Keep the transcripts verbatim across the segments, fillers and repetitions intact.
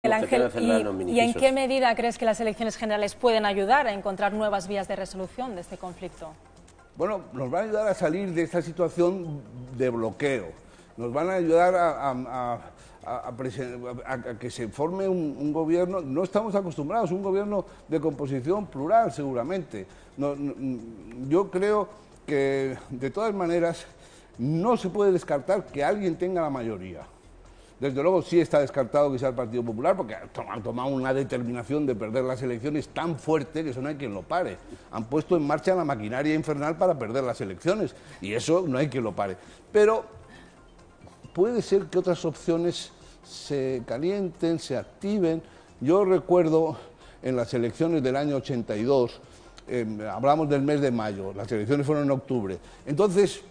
Miguel Ángel, ¿y, ¿y en qué medida crees que las elecciones generales pueden ayudar a encontrar nuevas vías de resolución de este conflicto? Bueno, nos van a ayudar a salir de esta situación de bloqueo, nos van a ayudar a, a, a, a, a, a que se forme un, un gobierno. No estamos acostumbrados a un gobierno de composición plural, seguramente. No, no, yo creo que, de todas maneras, no se puede descartar que alguien tenga la mayoría. Desde luego sí está descartado que sea el Partido Popular, porque han tomado una determinación de perder las elecciones tan fuerte que eso no hay quien lo pare. Han puesto en marcha la maquinaria infernal para perder las elecciones, y eso no hay quien lo pare. Pero puede ser que otras opciones se calienten, se activen. Yo recuerdo en las elecciones del año ochenta y dos, eh, hablamos del mes de mayo, las elecciones fueron en octubre. Entonces,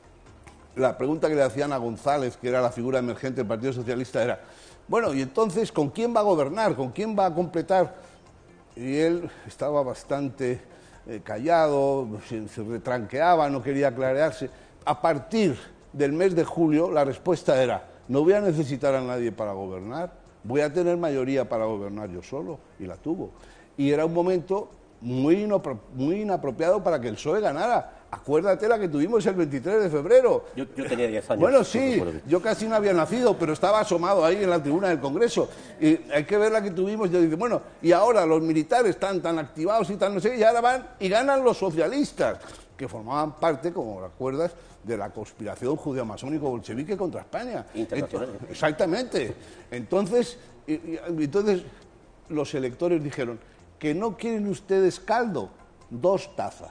la pregunta que le hacían a González, que era la figura emergente del Partido Socialista, era: bueno, y entonces, ¿con quién va a gobernar? ¿Con quién va a completar? Y él estaba bastante eh, callado, se, se retranqueaba, no quería aclararse. A partir del mes de julio, la respuesta era: no voy a necesitar a nadie para gobernar, voy a tener mayoría para gobernar yo solo, y la tuvo. Y era un momento muy, inopro muy inapropiado para que el P S O E ganara. Acuérdate la que tuvimos el veintitrés de febrero. Yo, yo tenía diez años. Bueno, sí, yo casi no había nacido, pero estaba asomado ahí en la tribuna del Congreso. Y hay que ver la que tuvimos. Yo dije, bueno, y ahora los militares están tan activados y tan no sé, y ahora van y ganan los socialistas, que formaban parte, como recuerdas, de la conspiración judeo-masónico-bolchevique contra España. Internacional. Entonces, exactamente. Entonces, y, y, entonces, los electores dijeron: que no quieren ustedes caldo, dos tazas.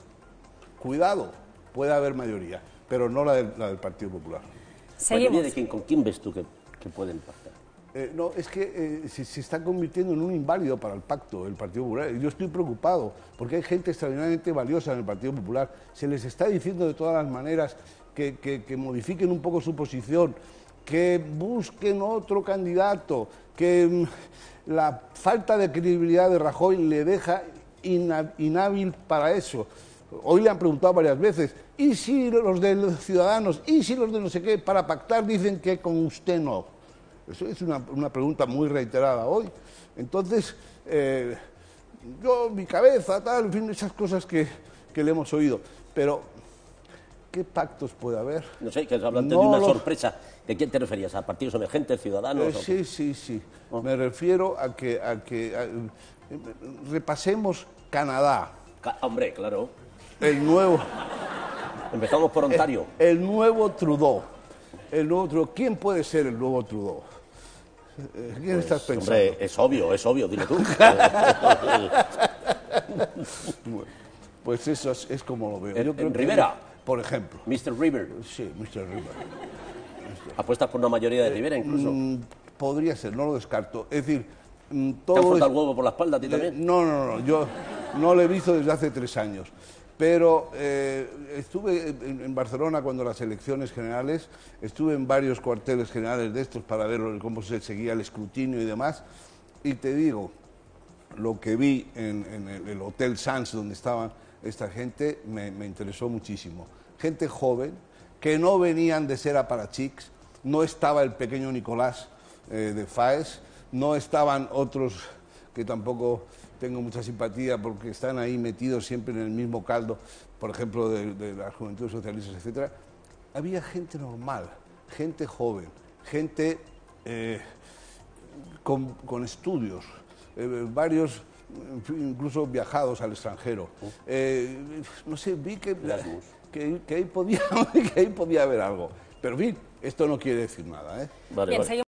Cuidado, puede haber mayoría, pero no la del, la del Partido Popular. ¿Mayoría de quién? ¿Con quién ves tú que, que pueden pactar? Eh, no, es que eh, se, se está convirtiendo en un inválido para el pacto, el Partido Popular. Yo estoy preocupado, porque hay gente extraordinariamente valiosa en el Partido Popular. Se les está diciendo de todas las maneras que, que, que modifiquen un poco su posición, que busquen otro candidato, que mm, la falta de credibilidad de Rajoy le deja inhábil para eso. Hoy le han preguntado varias veces: ¿y si los de los Ciudadanos? ¿Y si los de no sé qué? Para pactar dicen que con usted no. Eso es una, una pregunta muy reiterada hoy. Entonces, eh, yo, mi cabeza, tal, en fin, esas cosas que, que le hemos oído. Pero, ¿qué pactos puede haber? No sé, que hablaste no de una los... sorpresa. ¿De quién te referías? ¿A partidos emergentes, ciudadanos? Eh, sí, sí, sí. Oh. Me refiero a que, a que a, repasemos Canadá. Ca Hombre, claro. El nuevo... Empezamos por Ontario. El, el nuevo Trudeau. El nuevo Trudeau. ¿Quién puede ser el nuevo Trudeau? ¿Quién pues, estás pensando? Hombre, es obvio, es obvio, dile tú. Bueno, pues eso es, es como lo veo. ¿En, Yo creo en que, Rivera? Por ejemplo. mister River. Sí, mister River. ¿Apuestas por una mayoría de Rivera incluso? Mm, podría ser, no lo descarto. Es decir, mm, todo ¿te han frotado es... el huevo por la espalda a ti también? No, no, no, yo no lo he visto desde hace tres años. Pero eh, estuve en, en Barcelona cuando las elecciones generales, estuve en varios cuarteles generales de estos para ver cómo se seguía el escrutinio y demás, y te digo, lo que vi en, en el, el Hotel Sands donde estaba esta gente me, me interesó muchísimo. Gente joven, que no venían de ser aparachics, no estaba el pequeño Nicolás eh, de Faes, no estaban otros que tampoco tengo mucha simpatía porque están ahí metidos siempre en el mismo caldo, por ejemplo, de, de las juventudes socialistas, etcétera. Había gente normal, gente joven, gente eh, con, con estudios, eh, varios incluso viajados al extranjero. Eh, no sé, vi que, que, que, ahí podía, que ahí podía haber algo. Pero, en fin, esto no quiere decir nada, ¿eh? Vale, Bien, vale.